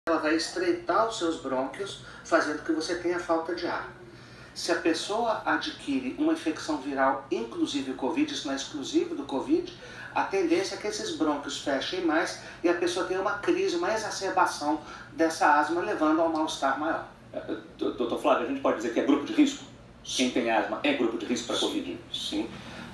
ela vai estreitar os seus brônquios, fazendo que você tenha falta de ar. Se a pessoa adquire uma infecção viral, inclusive o Covid, isso não é exclusivo do Covid, a tendência é que esses brônquios fechem mais e a pessoa tenha uma crise, uma exacerbação dessa asma, levando a um mal-estar maior. Doutor Flávio, a gente pode dizer que é grupo de risco? Quem tem asma é grupo de risco para Covid? Sim.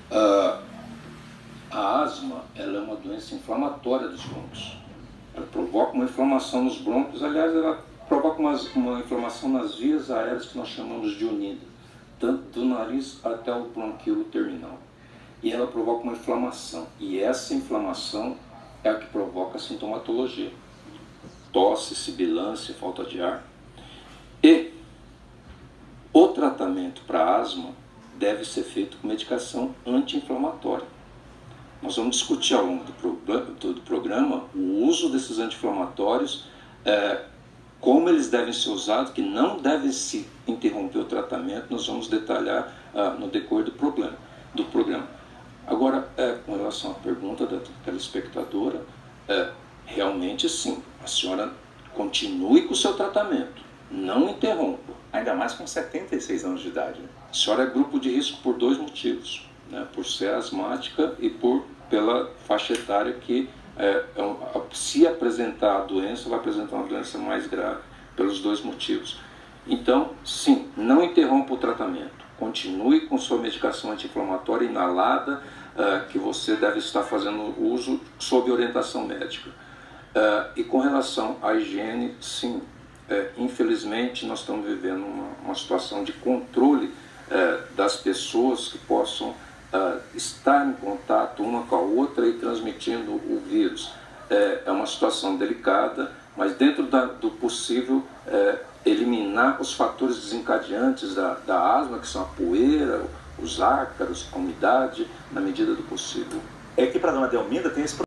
A asma, ela é uma doença inflamatória dos brônquios. Ela provoca uma inflamação nos brônquios, aliás, ela provoca uma inflamação nas vias aéreas que nós chamamos de unida, tanto do nariz até o bronquíolo terminal. E ela provoca uma inflamação, e essa inflamação é a que provoca a sintomatologia. Tosse, sibilância, falta de ar. E o tratamento para asma deve ser feito com medicação anti-inflamatória. Nós vamos discutir ao longo do programa o uso desses anti-inflamatórios, como eles devem ser usados, que não deve se interromper o tratamento, nós vamos detalhar no decorrer do programa. Agora, com relação à pergunta da telespectadora, realmente sim, a senhora continue com o seu tratamento, não interrompa. Ainda mais com 76 anos de idade. A senhora é grupo de risco por dois motivos, né? Por ser asmática e pela faixa etária que, se apresentar a doença, vai apresentar uma doença mais grave, pelos dois motivos. Então, sim, não interrompa o tratamento. Continue com sua medicação anti-inflamatória inalada, que você deve estar fazendo uso sob orientação médica. E com relação à higiene, sim, infelizmente nós estamos vivendo uma situação de controle das pessoas que possam estar em contato uma com a outra e transmitindo o vírus. É uma situação delicada, mas dentro do possível, eliminar os fatores desencadeantes da asma, que são a poeira, os ácaros, a umidade, na medida do possível. É que para a dona Delminda tem esse